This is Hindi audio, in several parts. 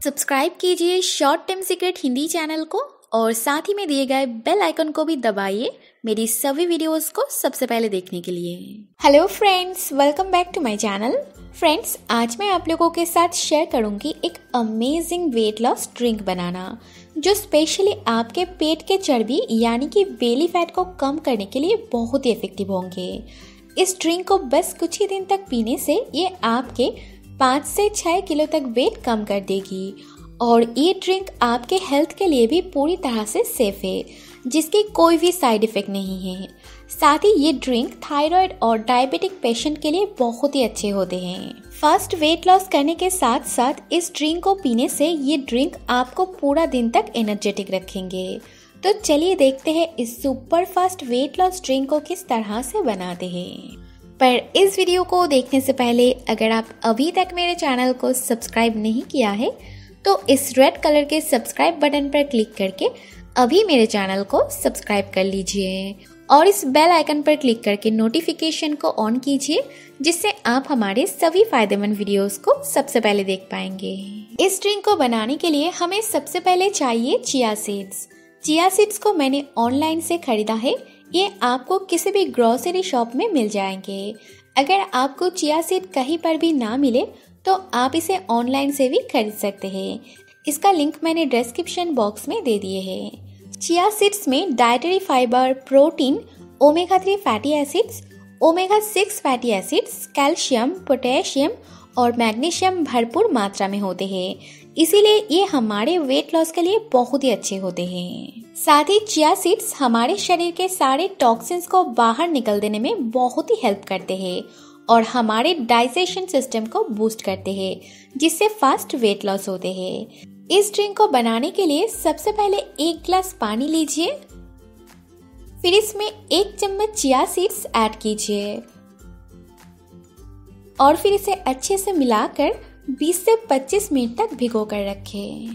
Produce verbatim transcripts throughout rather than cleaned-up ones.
सब्सक्राइब कीजिए short time secret Hindi channel को और साथ ही में दिए गए बेल आइकन को भी दबाइए मेरी सभी वीडियोस को सबसे पहले देखने के लिए। Hello friends, welcome back to my channel. Friends, आज मैं आप लोगों के साथ शेयर करूंगी एक अमेजिंग वेट लॉस ड्रिंक बनाना जो स्पेशली आपके पेट के चर्बी यानी कि बेली फैट को कम करने के लिए बहुत ही इफेक्टिव होंगे। इस ड्रिंक को बस कुछ ही दिन तक पीने से ये आपके पाँच से छह किलो तक वेट कम कर देगी और ये ड्रिंक आपके हेल्थ के लिए भी पूरी तरह से सेफ है, जिसकी कोई भी साइड इफेक्ट नहीं है। साथ ही ये ड्रिंक थायराइड और डायबिटिक पेशेंट के लिए बहुत ही अच्छे होते हैं। फास्ट वेट लॉस करने के साथ साथ इस ड्रिंक को पीने से ये ड्रिंक आपको पूरा दिन तक एनर्जेटिक रखेंगे। तो चलिए देखते हैं इस super fast weight loss drink को किस तरह से बनाते हैं। पर इस वीडियो को देखने से पहले अगर आप अभी तक मेरे चैनल को सब्सक्राइब नहीं किया है तो इस रेड कलर के सब्सक्राइब बटन पर क्लिक करके अभी मेरे चैनल को सब्सक्राइब कर लीजिए और इस बेल आइकन पर क्लिक करके नोटिफिकेशन को ऑन कीजिए, जिससे आप हमारे सभी फायदेमंद वीडियोस को सबसे पहले देख पाएंगे। इस ड्रिंक को बनाने के लिए हमें सबसे पहले चाहिए चिया सीड्स। चिया सीड्स को मैंने ऑनलाइन से खरीदा है। ये आपको किसी भी ग्रोसरी शॉप में मिल जाएंगे। अगर आपको चिया सीड कहीं पर भी ना मिले तो आप इसे ऑनलाइन से भी खरीद सकते हैं। इसका लिंक मैंने डिस्क्रिप्शन बॉक्स में दे दिए हैं। चिया सीड्स में dietary fibre, protein, omega three fatty acids, omega six fatty acids, calcium, potassium और मैग्नीशियम भरपूर मात्रा में होते हैं। इसीलिए ये हमारे वेट लॉस के लिए बहुत ही अच्छे होते हैं। साथ ही चिया सीड्स हमारे शरीर के सारे टॉक्सिन्स को बाहर निकल देने में बहुत ही हेल्प करते हैं और हमारे डाइजेशन सिस्टम को बूस्ट करते हैं, जिससे फास्ट वेट लॉस होते हैं। इस ड्रिंक को बनाने के लिए सबसे पहले एक ग्लास पानी लीजिए, फिर इसमें एक चम्मच चिया सीड्स ऐड कीजिए और फिर इसे अच्छे से मिलाकर बीस से पच्चीस मिनट तक भिगो कर रखें।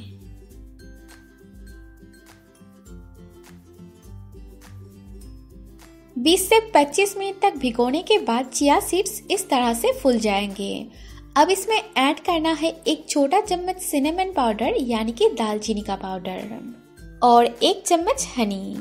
बीस से पच्चीस मिनट तक भिगोने के बाद चिया सीड्स इस तरह से फूल जाएंगे। अब इसमें ऐड करना है एक छोटा चम्मच सिनेमन पाउडर यानी कि दालचीनी का पाउडर और एक चम्मच हनी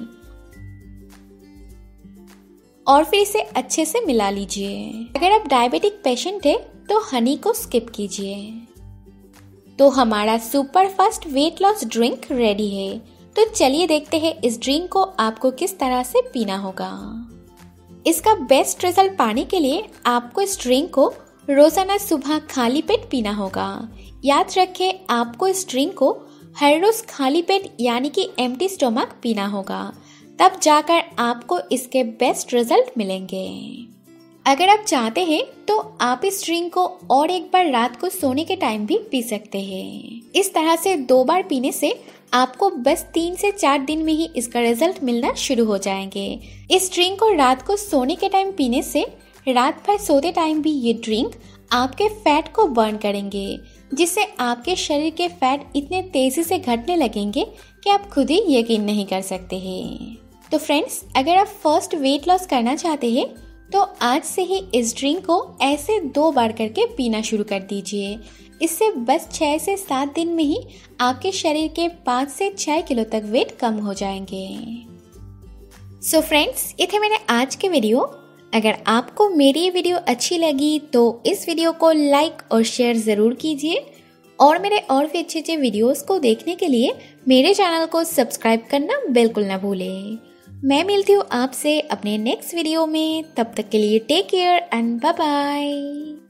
और फिर इसे अच्छे से मिला लीजिए। अगर आप डायबिटिक पेशेंट है तो हनी को स्किप कीजिए। तो हमारा super fast weight loss drink ready है। तो चलिए देखते हैं इस ड्रिंक को आपको किस तरह से पीना होगा। इसका बेस्ट रिजल्ट पाने के लिए आपको इस ड्रिंक को रोजाना सुबह खाली पेट पीना होगा। याद रखें, आपको इस ड्रिंक को हर रोज खाली पेट यानी कि एम्प्टी स्टोमक पीना होगा, तब जाकर आपको इसके बेस्ट रिजल्ट मिलेंगे। अगर आप चाहते हैं तो आप इस ड्रिंक को और एक बार रात को सोने के टाइम भी पी सकते हैं। इस तरह से दो बार पीने से आपको बस तीन से चार दिन में ही इसका रिजल्ट मिलना शुरू हो जाएंगे। इस ड्रिंक को रात को सोने के टाइम पीने से रात भर सोते टाइम भी ये ड्रिंक आपके फैट को बर्न करेंगे, जिससे आपके शरीर के फैट इतने तेजी से घटने लगेंगे कि आप खुद ही यकीन नहीं कर सकते हैं। तो फ्रेंड्स, अगर आप फर्स्ट वेट लॉस करना चाहते हैं तो आज से ही इस ड्रिंक को ऐसे दो बार करके पीना शुरू कर दीजिए। इससे बस छह से सात दिन में ही आपके शरीर के पाँच से छह किलो तक वेट कम हो जाएंगे। सो फ्रेंड्स, ये थे मेरे आज के वीडियो। अगर आपको मेरी ये वीडियो अच्छी लगी तो इस वीडियो को लाइक और शेयर जरूर कीजिए और मेरे और भी अच्छे अच्छे वीडियोस को देखने के लिए मेरे चैनल को सब्सक्राइब करना बिल्कुल ना भूलें। मैं मिलती हूँ आपसे अपने नेक्स्ट वीडियो में। तब तक के लिए take care and bye bye.